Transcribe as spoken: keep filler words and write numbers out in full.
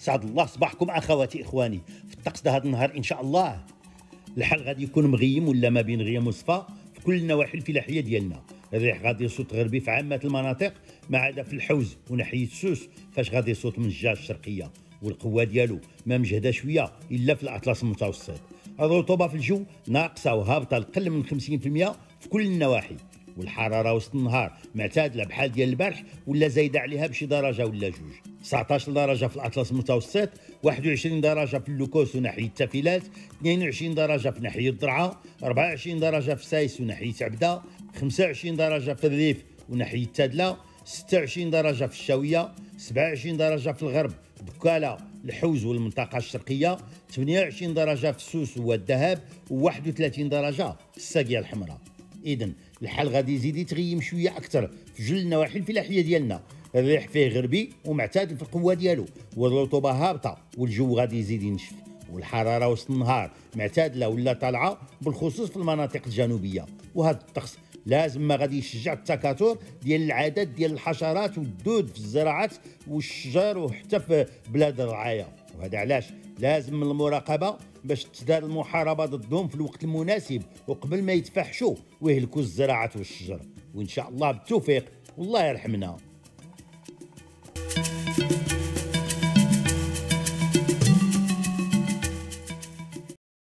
سعد الله صباحكم اخواتي اخواني. في الطقس ده هذا النهار ان شاء الله الحال غادي يكون مغيم ولا ما بين غيم وصفا في كل النواحي الفلاحيه ديالنا. الريح غادي يصوت غربي في عامه المناطق ما عدا في الحوز وناحيه سوس فاش غادي يصوت من الجهه الشرقيه، والقوه ديالو ما مجهده شويه الا في الاطلس المتوسط. الرطوبه في الجو ناقصه وهابطه لقل من خمسين بالمئة في كل النواحي، والحراره وسط النهار معتادله بحال ديال البارح ولا زايده عليها بشي درجه ولا جوج. تسعطاش درجه في الاطلس المتوسط، واحد وعشرين درجه في اللوكوس وناحيه التافيلات، اثنين وعشرين درجه في ناحيه الضرعه، أربعة وعشرين درجه في سايس وناحيه عبده، خمسة وعشرين درجه في الريف وناحيه تادله، ستة وعشرين درجه في الشاويه، سبعة وعشرين درجه في الغرب بكاله الحوز والمنطقه الشرقيه، ثمانية وعشرين درجه في سوس والذهب، وواحد وثلاثين درجه في الساقيه الحمراء. اذا الحال غادي يزيد يتغيم شويه اكثر في جل النواحي الفلاحيه ديالنا. الريح فيه غربي ومعتدل في القوه ديالو، والرطوبه هابطه والجو غادي يزيد ينشف، والحراره وسط النهار معتدله ولا طالعه بالخصوص في المناطق الجنوبيه. وهذا الطقس لازم ما غادي يشجع التكاثر ديال العدد ديال الحشرات والدود في الزراعات والشجر وحتى في بلاد الرعايه. وهذا علاش لازم من المراقبه باش تدار المحاربه ضدهم في الوقت المناسب وقبل ما يتفحشوا ويهلكوا الزراعات والشجر. وان شاء الله بالتوفيق والله يرحمنا.